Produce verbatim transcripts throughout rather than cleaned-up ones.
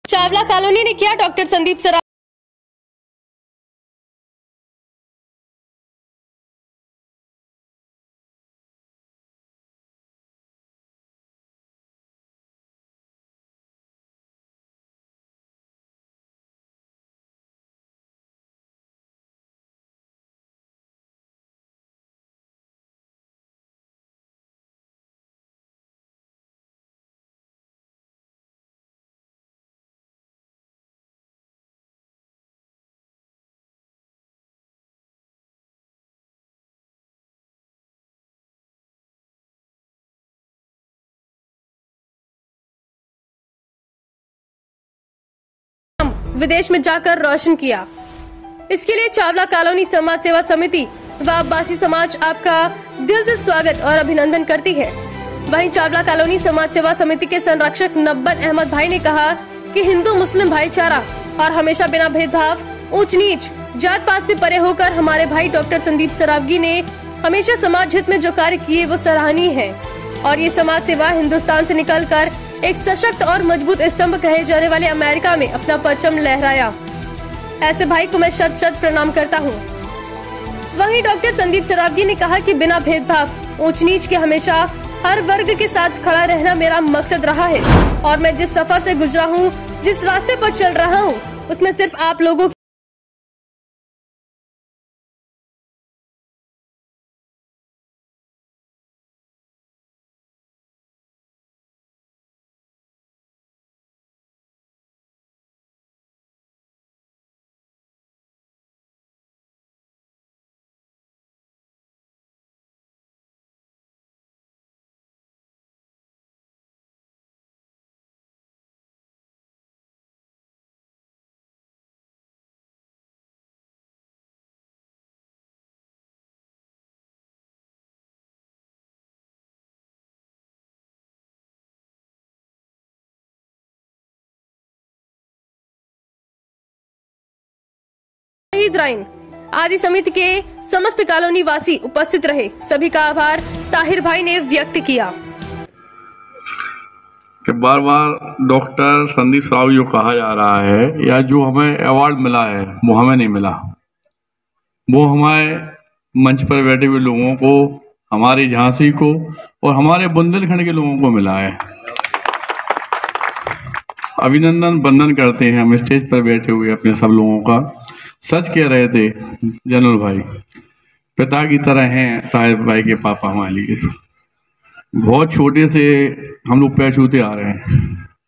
Chawla colony ने किया doctor Sandeep Saraf विदेश में जाकर रोशन किया। इसके लिए चावला कॉलोनी समाज सेवा समिति व अब्बासी समाज आपका दिल से स्वागत और अभिनंदन करती है। वहीं चावला कॉलोनी समाज सेवा समिति के संरक्षक नब्बन अहमद भाई ने कहा कि हिंदू मुस्लिम भाईचारा और हमेशा बिना भेदभाव, ऊंच नीच, जात पात से परे होकर हमारे भाई डॉक्टर संदीप सरावगी ने हमेशा समाज हित में जो कार्य किए वो सराहनीय है और ये समाज सेवा हिंदुस्तान से निकलकर एक सशक्त और मजबूत स्तंभ कहे जाने वाले अमेरिका में अपना परचम लहराया। ऐसे भाई को मैं शत शत प्रणाम करता हूँ। वहीं डॉक्टर संदीप सरावगी ने कहा कि बिना भेदभाव, ऊंच नीच के हमेशा हर वर्ग के साथ खड़ा रहना मेरा मकसद रहा है और मैं जिस सफर से गुजरा हूँ, जिस रास्ते पर चल रहा हूँ, उसमें सिर्फ आप लोगों राइन आदि समिति के समस्त कॉलोनी वासी उपस्थित रहे। सभी का आभार ताहिर भाई ने व्यक्त किया। कि बार बार डॉक्टर संदीप सरावगी जो कहा जा रहा है या जो हमें अवार्ड मिला है वो हमें नहीं मिला, वो हमारे मंच पर बैठे हुए लोगों को, हमारी झांसी को और हमारे बुंदेलखंड के लोगों को मिला है। अभिनंदन वंदन करते हैं हम स्टेज पर बैठे हुए अपने सब लोगों का। सच कह रहे थे जनरल भाई, पिता की तरह हैं ताहिर भाई के पापा हमारे लिए। बहुत छोटे से हम लोग पैर छूते आ रहे हैं।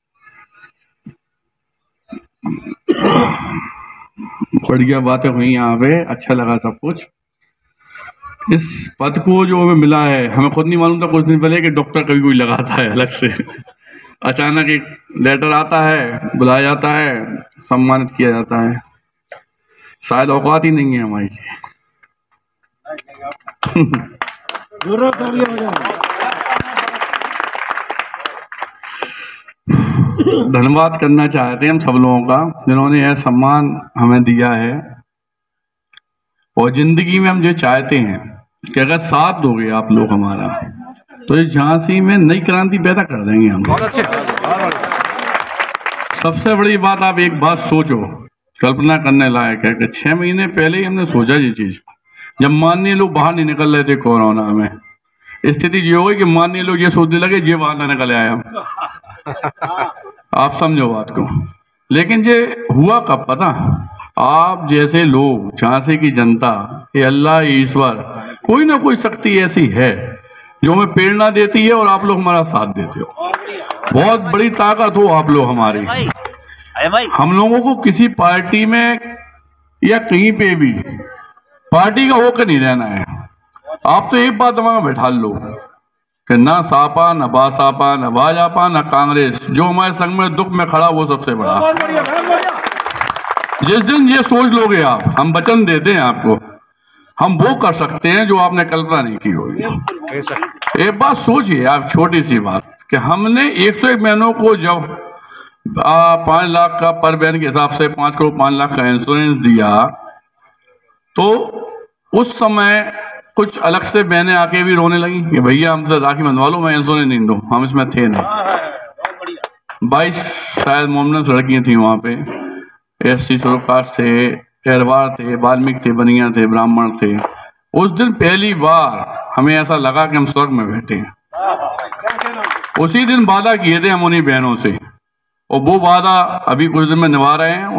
बढ़िया बातें हुई यहाँ पे, अच्छा लगा सब कुछ। इस पद को जो हमें मिला है, हमें खुद नहीं मालूम था कुछ दिन पहले कि डॉक्टर कभी कोई लगाता है अलग से। अचानक एक लेटर आता है, बुलाया जाता है, सम्मानित किया जाता है। शायद औकात ही नहीं है हमारी। धन्यवाद करना चाहते हैं हम सब लोगों का जिन्होंने यह सम्मान हमें दिया है। और जिंदगी में हम जो चाहते हैं कि अगर साथ दोगे आप लोग हमारा, तो इस झांसी में नई क्रांति पैदा कर देंगे हम। बहुत अच्छे। सबसे बड़ी बात, आप एक बात सोचो, कल्पना करने लायक है कि छह महीने पहले ही हमने सोचा ये चीज, जब माननीय लोग बाहर नहीं निकल रहे थे कोरोना में। स्थिति ये हो गई कि माननीय लोग ये सोचने लगे ये बाहर ना निकल आया। आप समझो बात को। लेकिन ये हुआ कब पता? आप जैसे लोग, झांसी की जनता, ये अल्लाह, ईश्वर, कोई ना कोई शक्ति ऐसी है जो हमें प्रेरणा देती है और आप लोग हमारा साथ देते हो। बहुत बड़ी ताकत हो आप लोग हमारी। हम लोगों को किसी पार्टी में या कहीं पे भी पार्टी का होकर नहीं रहना है। आप तो एक बात दिमाग में बैठा लो कि ना सापा, ना बासापा, ना भाजपा, ना कांग्रेस, जो हमारे संग में दुख में खड़ा वो सबसे बड़ा। जिस दिन ये सोच लोगे आप, हम वचन देते हैं आपको, हम वो कर सकते हैं जो आपने कल्पना नहीं की होगी। एक बात सोचिए आप, छोटी सी बात, कि हमने एक सौ एक बहनों को जब पांच लाख का पर बहन के हिसाब से पांच करोड़ पांच लाख का इंश्योरेंस दिया, तो उस समय कुछ अलग से बहनें आके भी रोने लगी कि भैया हमसे राखी बंधवा लो, मैं इंश्योरेंस नहीं दूं। हम इसमें थे नहीं। बाईस शायद मोमनस लड़कियां थी वहाँ पे, एस सी कास्ट थे, एरवार थे, वाल्मीकि थे, बनिया थे, ब्राह्मण थे। उस दिन पहली बार हमें ऐसा लगा कि हम स्वर्ग में बैठे हैं। उसी दिन वादा किए थे हम उन्हीं बहनों से, और वो वादा अभी कुछ दिन में निभा रहे हैं।